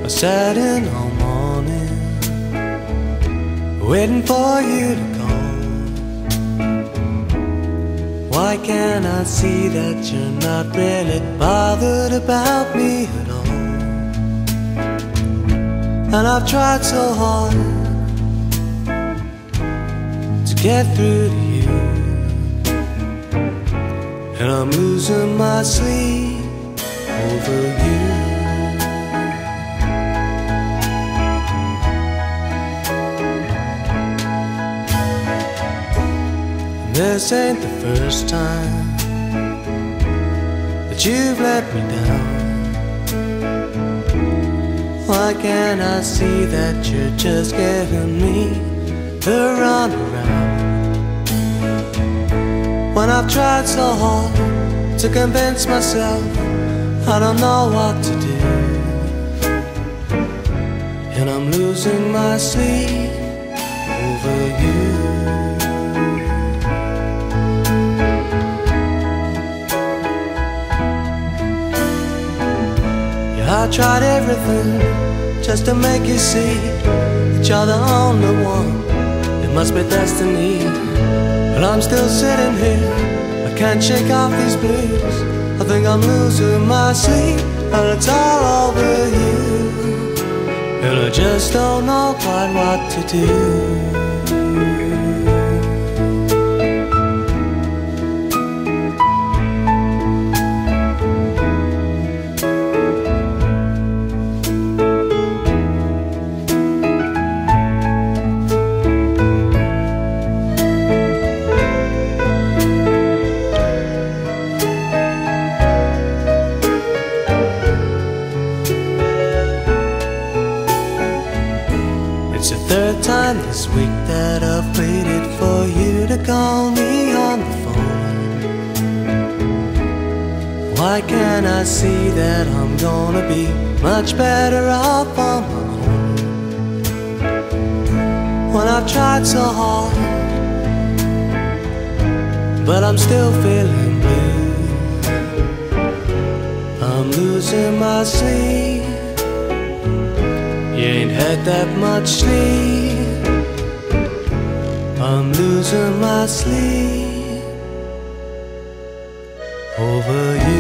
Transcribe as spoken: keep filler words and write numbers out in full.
I sat in all morning, waiting for you to call. Why can't I see that you're not really bothered about me at all? And I've tried so hard to get through to you, and I'm losing my sleep over you. This ain't the first time that you've let me down. Why can't I see that you're just giving me the runaround? When I've tried so hard to convince myself I don't know what to do, and I'm losing my sleep over you. I tried everything just to make you see that you're the only one. It must be destiny, but I'm still sitting here. I can't shake off these blues. I think I'm losing my sleep, and it's all over you, and I just don't know quite what to do. It's the third time this week that I've waited for you to call me on the phone. Why can't I see that I'm gonna be much better off on my own? When I've tried so hard, but I'm still feeling blue. I'm losing my sleep. You ain't had that much sleep. I'm losing my sleep over you.